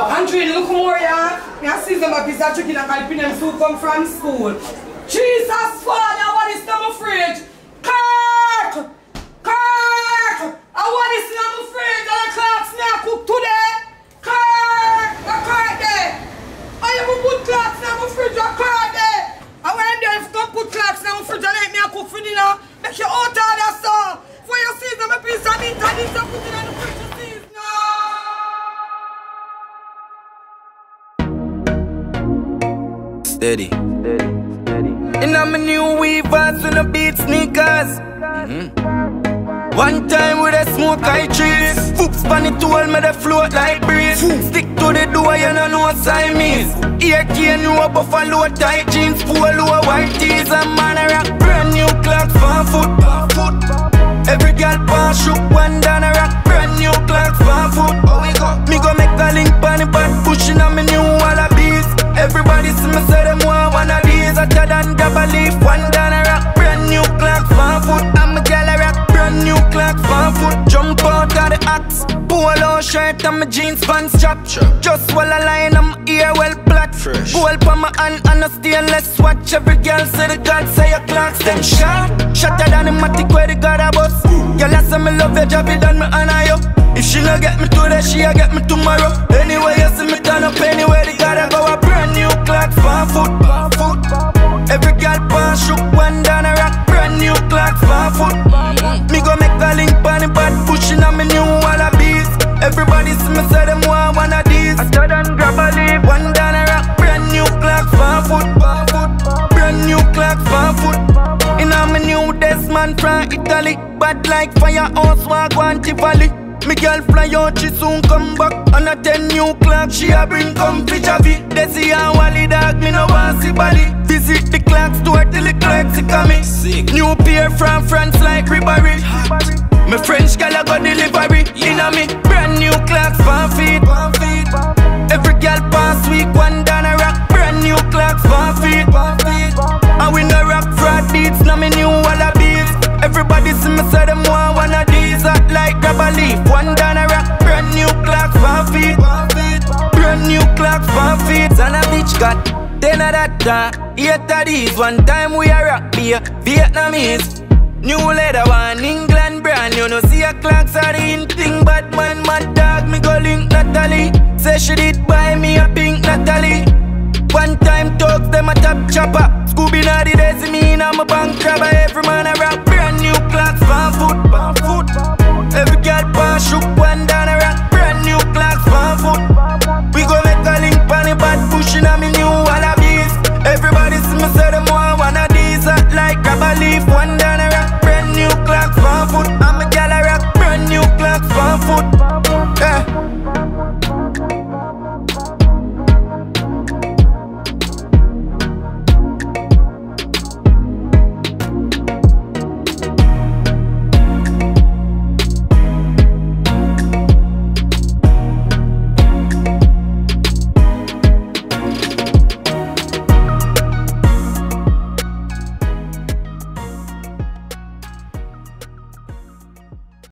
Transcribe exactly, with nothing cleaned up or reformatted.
Andrew, look more, yeah? I see them a pizza chicken and helping them to come from school. Jesus, Father, what is them afraid? Kirk! Kirk! I want this I'm afraid that the clocks now cook today. Kirk! The Kirk there. I have a good clocks now in the fridge, the Kirk there. I want them there if you put clocks now in the fridge and let me cook for dinner. Make you out of that song. For you see them a piece of meat and this and put it in the fridge to see. Steady. Steady. Steady. And I'm a new weavers with the beat sneakers. Mm-hmm. One time with a smoke I trees. Foops pan it all, me they float like breeze. Stick to the door, you know no Siamese. Ear key, new buffalo tight jeans. Polo white tees and man a rock. Brand new clocks for foot. Every girl pass shook one down a rock. Brand new clocks for foot. Me go make a link pan the bad pushing on me new wallabies. Everybody see me say them want one of these. Hotter than double leaf, one down a rock. Brand new clocks for foot. I'm a gal a rock. Brand new clocks for foot. Jump out of the axe. Polo shirt and my jeans pants chop. Just while I line I'm ear well black. Gold pa my hand and a stainless watch. Every girl say the God say your clocks them sharp. Shatter than the matic where the God a bus. Girl I say me love your job it done me honor you. If she no get me today, she'll get me tomorrow. Anyway, you see me turn up anywhere, they gotta go a brand new clocks for foot. Every girl pass shook one down a rock. Brand new clocks for foot. Me go make a link on the bad pushing on me new wallabies. Everybody see me say them want one of these. I thought and grab a leaf, one down a rock. Brand new clocks for foot. Brand new clocks for foot. And I'm a new Desmond from Italy. Bad like firehouse, walk one Tivoli. Me girl fly out, she soon come back. On a ten new clock, she a bring come to Javi. Desi and Wally dog, me no want see Bali. Visit the clock store till the clocks come in. New pair from France like Ribéry. My French girl a go delivery. Inna me brand new clocks for feet. Every girl pass week one down a rock. Brand new clocks for feet. And we no rock fraud beats, now me new wallabies. Everybody see me say them want one of these. Act like grab a leaf, one down a rock. Brand new clocks for feet. Brand new clocks for feet. And a bitch got ten of that time. Eight of these, one time we a rock beer. Vietnamese. New leather one, England brand. You know see a clocks are the in thing. Bad man, mad dog, me go link Natalie. Say she did buy me a pink Natalie. One time talks them a top chopper. Scooby na the daisy me na my bank grabber. Every man a rock. Brand new clocks for foot. Every girl pass shook one down a rock.